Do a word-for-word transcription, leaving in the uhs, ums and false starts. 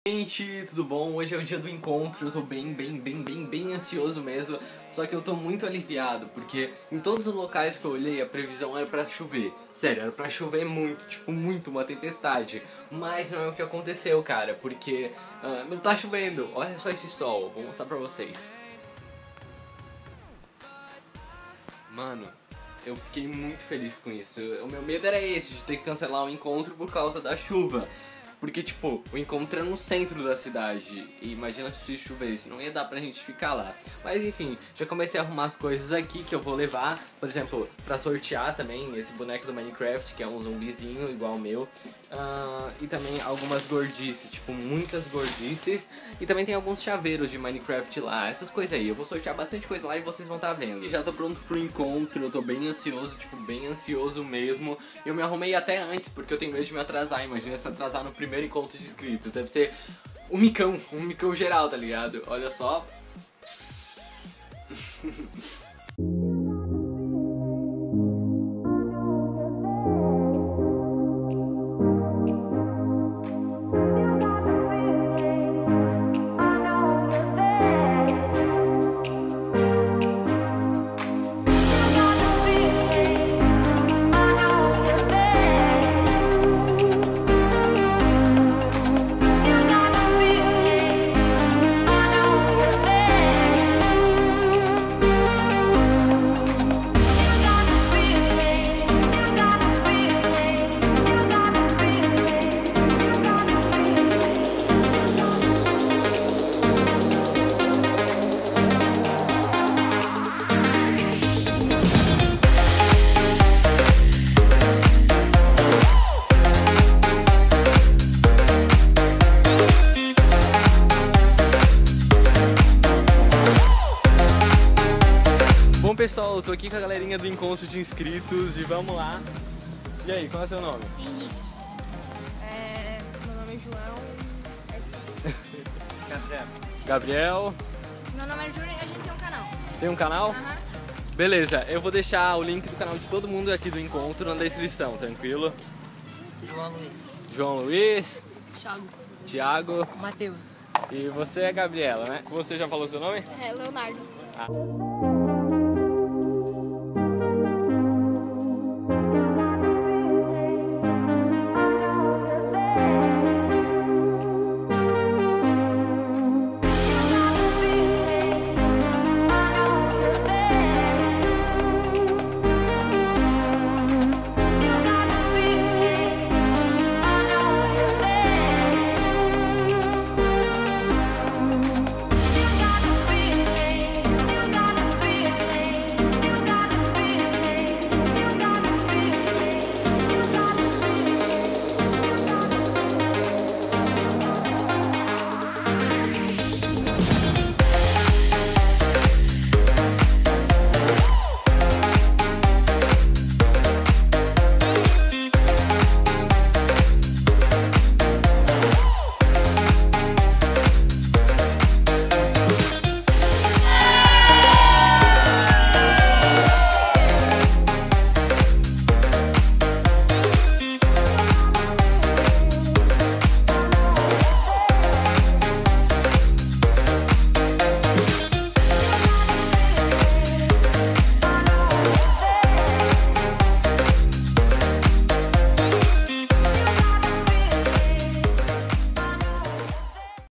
Gente, tudo bom? Hoje é o dia do encontro, eu tô bem, bem, bem, bem, bem ansioso mesmo. Só que eu tô muito aliviado, porque em todos os locais que eu olhei a previsão era pra chover. Sério, era pra chover muito, tipo muito, uma tempestade. Mas não é o que aconteceu, cara, porque uh, não tá chovendo. Olha só esse sol, vou mostrar pra vocês. Mano, eu fiquei muito feliz com isso. O meu medo era esse, de ter que cancelar o encontro por causa da chuva. Porque, tipo, o encontro é no centro da cidade. E imagina se chovesse, não ia dar pra gente ficar lá. Mas enfim, já comecei a arrumar as coisas aqui que eu vou levar. Por exemplo, pra sortear também esse boneco do Minecraft, que é um zumbizinho igual o meu. Uh, e também algumas gordices, tipo, muitas gordices. E também tem alguns chaveiros de Minecraft lá, essas coisas aí. Eu vou sortear bastante coisa lá e vocês vão estar vendo. E já tô pronto pro encontro, eu tô bem ansioso, tipo, bem ansioso mesmo. Eu me arrumei até antes, porque eu tenho medo de me atrasar. Imagina se atrasar no primeiro primeiro encontro de inscritos. Deve ser um micão, um micão geral, tá ligado? Olha só. Pessoal, eu tô aqui com a galerinha do encontro de inscritos e vamos lá. E aí, qual é o teu nome? Henrique. É, meu nome é João. Gabriel. Gabriel. Meu nome é Júnior e a gente tem um canal. Tem um canal? Aham. Beleza, eu vou deixar o link do canal de todo mundo aqui do encontro na descrição, tranquilo? João Luiz. João Luiz. Thiago. Thiago. Matheus. E você é Gabriela, né? Você já falou seu nome? É, Leonardo. Ah.